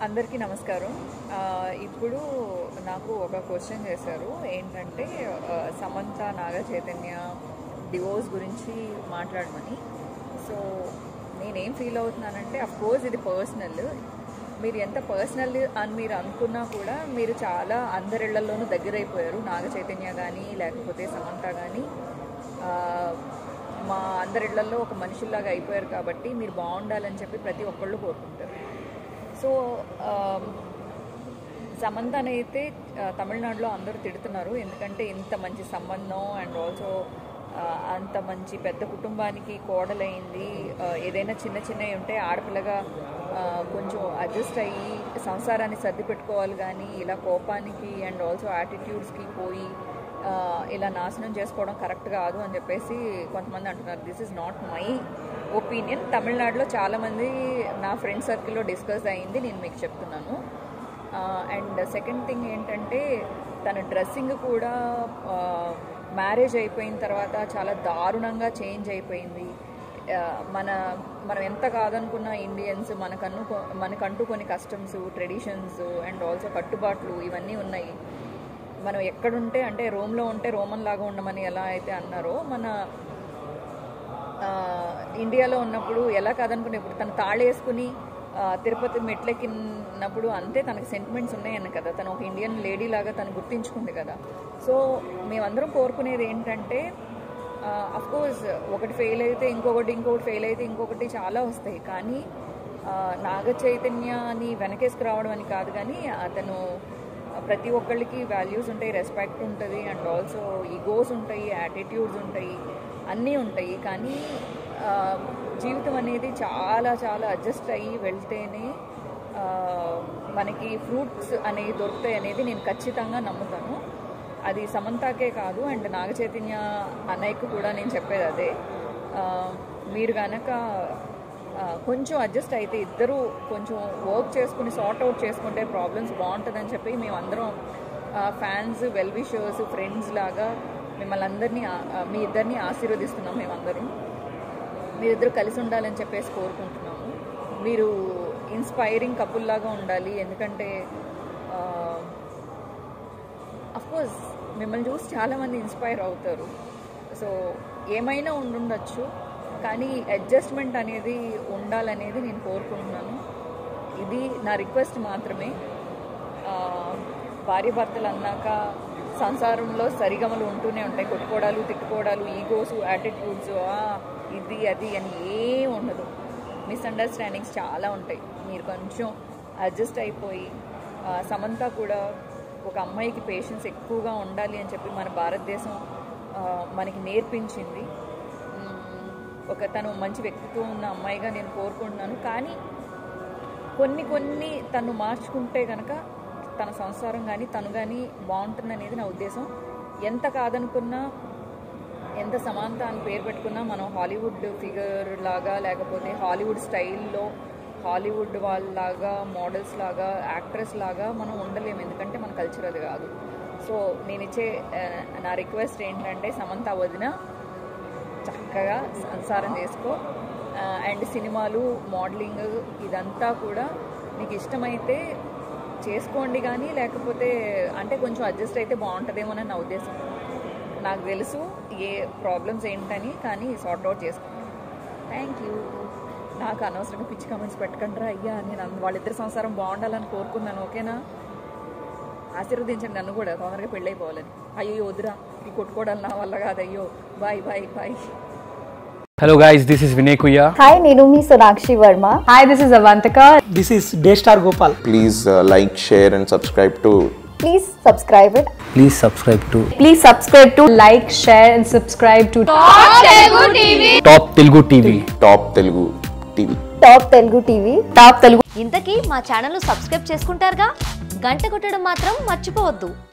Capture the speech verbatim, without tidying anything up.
అందరికీ నమస్కారం. ఇప్పుడు నాకు ఒక క్వశ్చన్ చేశారు, ఏంటంటే సమంత నాగ చైతన్య డివోర్స్ గురించి మాట్లాడమని. సో నేనేం ఫీల్ అవుతున్నానంటే, అఫ్కోర్స్ ఇది పర్సనల్. మీరు ఎంత పర్సనల్ అని మీరు అనుకున్నా కూడా మీరు చాలా అందరిళ్లలోనూ దగ్గరైపోయారు. నాగ చైతన్య కానీ లేకపోతే సమంత కానీ మా అందరిళ్లలో ఒక మనుషుల్లాగా అయిపోయారు కాబట్టి మీరు బాగుండాలని చెప్పి ప్రతి ఒక్కళ్ళు కోరుకుంటారు. సో సమంతనైతే తమిళనాడులో అందరూ తిడుతున్నారు, ఎందుకంటే ఇంత మంచి సంబంధం అండ్ ఆల్సో అంత మంచి పెద్ద కుటుంబానికి కోడలైంది. ఏదైనా చిన్న చిన్నవి ఉంటే ఆడపిల్లగా కొంచెం అడ్జస్ట్ అయ్యి సంసారాన్ని సర్ది పెట్టుకోవాలి, కానీ ఇలా కోపానికి అండ్ ఆల్సో యాటిట్యూడ్స్కి పోయి ఇలా నాశనం చేసుకోవడం కరెక్ట్ కాదు అని చెప్పేసి కొంతమంది అంటున్నారు. This is not my opinion. తమిళనాడులో చాలామంది నా ఫ్రెండ్ సర్కిల్లో డిస్కస్ అయ్యింది, నేను మీకు చెప్తున్నాను. అండ్ సెకండ్ థింగ్ ఏంటంటే, తన డ్రెస్సింగ్ కూడా మ్యారేజ్ అయిపోయిన తర్వాత చాలా దారుణంగా చేంజ్ అయిపోయింది. మన మనం ఎంత కాదనుకున్న ఇండియన్స్ మనకన్ను మనకంటూ కొన్ని కస్టమ్స్, ట్రెడిషన్స్ అండ్ ఆల్సో కట్టుబాట్లు ఇవన్నీ ఉన్నాయి. మనం ఎక్కడుంటే, అంటే రోమ్లో ఉంటే రోమన్ లాగా ఉండమని ఎలా అయితే అన్నారో, మన ఇండియాలో ఉన్నప్పుడు ఎలా కాదనుకుని ఇప్పుడు తను తాళేసుకుని తిరుపతి మెట్లెక్కినప్పుడు అంతే తనకి సెంటిమెంట్స్ ఉన్నాయన్న కదా, తను ఒక ఇండియన్ లేడీ లాగా తను గుర్తించుకుంది కదా. సో మేమందరం కోరుకునేది ఏంటంటే, అఫ్కోర్స్ ఒకటి ఫెయిల్ అయితే ఇంకొకటి, ఇంకొకటి ఫెయిల్ అయితే ఇంకొకటి చాలా వస్తాయి, కానీ నాగ చైతన్యాన్ని వెనకేసుకురావడం అని కాదు, కానీ అతను ప్రతి ఒక్కళ్ళకి వాల్యూస్ ఉంటాయి, రెస్పెక్ట్ ఉంటుంది అండ్ ఆల్సో ఈగోస్ ఉంటాయి, యాటిట్యూడ్స్ ఉంటాయి, అన్నీ ఉంటాయి. కానీ జీవితం అనేది చాలా చాలా అడ్జస్ట్ అయ్యి వెళ్తేనే మనకి ఫ్రూట్స్ అనేవి దొరుకుతాయి అనేది నేను ఖచ్చితంగా నమ్ముతాను. అది సమంతకే కాదు అండ్ నాగ చైతన్య అన్నయ్యకు కూడా నేను చెప్పేది అదే. మీరు కనుక కొంచెం అడ్జస్ట్ అయితే, ఇద్దరు కొంచెం వర్క్ చేసుకుని సార్ట్ అవుట్ చేసుకుంటే ప్రాబ్లమ్స్ బాగుంటుందని చెప్పి మేమందరం ఫ్యాన్స్, వెల్ విషర్స్, ఫ్రెండ్స్ లాగా మిమ్మల్ని అందరినీ మీ ఇద్దరిని ఆశీర్వదిస్తున్నాం. మేమందరం మీరిద్దరు కలిసి ఉండాలని చెప్పేసి కోరుకుంటున్నాము. మీరు ఇన్స్పైరింగ్ కపుల్ లాగా ఉండాలి, ఎందుకంటే అఫ్కోర్స్ మిమ్మల్ని చూసి చాలామంది ఇన్స్పైర్ అవుతారు. సో ఏమైనా ఉండుండొచ్చు, కానీ అడ్జస్ట్మెంట్ అనేది ఉండాలనేది నేను కోరుకుంటున్నాను. ఇది నా రిక్వెస్ట్ మాత్రమే. భార్య భర్తలు అన్నాక సంసారంలో సరిగమలు ఉంటూనే ఉంటాయి, కొట్టుకోవడాలు, తిట్టుకోవడాలు, ఈగోస్, యాటిట్యూడ్స్, ఇది అది అని ఏం ఉండదు. మిస్అండర్స్టాండింగ్స్ చాలా ఉంటాయి. మీరు కొంచెం అడ్జస్ట్ అయిపోయి, సమంత కూడా ఒక అమ్మాయికి పేషెన్స్ ఎక్కువగా ఉండాలి అని చెప్పి మన భారతదేశం మనకి నేర్పించింది. ఒక తను మంచి వ్యక్తిత్వం ఉన్న అమ్మాయిగా నేను కోరుకుంటున్నాను. కానీ కొన్ని కొన్ని తను మార్చుకుంటే కనుక తన సంసారం కానీ తను కానీ బాగుంటుంది అనేది నా ఉద్దేశం. ఎంత కాదనుకున్నా, ఎంత సమానత అని పేరు పెట్టుకున్నా, మనం హాలీవుడ్ ఫిగర్ లాగా లేకపోతే హాలీవుడ్ స్టైల్లో హాలీవుడ్ వాళ్ళలాగా, మోడల్స్ లాగా, యాక్ట్రెస్ లాగా మనం ఉండలేము, ఎందుకంటే మన కల్చర్ అది కాదు. సో నేను ఇచ్చే నా రిక్వెస్ట్ ఏంటంటే, సమంత వదిన చక్కగా సంసారం చేసుకో. అండ్ సినిమాలు, మోడలింగ్ ఇదంతా కూడా మీకు ఇష్టమైతే చేసుకోండి, కానీ లేకపోతే అంటే కొంచెం అడ్జస్ట్ అయితే బాగుంటుందేమోనని నా ఉద్దేశం. నాకు తెలుసు ఏ ప్రాబ్లమ్స్ ఏంటని, కానీ సార్ట్ అవుట్ చేసుకోండి. Thank you. నాకు అనవసరంగా పిచ్చి కామెంట్స్ పెట్టకండి రా అయ్యా. నేను వాళ్ళిద్దరి సంసారం బాగుండాలని కోరుకున్నాను, ఓకేనా? ఆశీర్వదించండి నన్ను కూడా, తొందరగా పెళ్ళైపోవాలని. అయ్యో వద్దురా, ఈ కొట్టుకోవడాలు నా వల్ల కాదు. అయ్యో, bye bye bye. Hello guys, this is Vinay Kuya. Hi, Nirumi Sonakshi Verma. Hi, this is Avantika. This is Daystar Gopal. Please uh, like, share and subscribe to. Please subscribe it. Please subscribe to Please subscribe to like, share and subscribe to Top Telugu T V. Top Telugu T V. Top Telugu T V. Top Telugu T V. Top Telugu. ఇంతకీ మా channel subscribe చేసుకుంటారుగా, గంట కొట్టడం మాత్రం మర్చిపోవద్దు.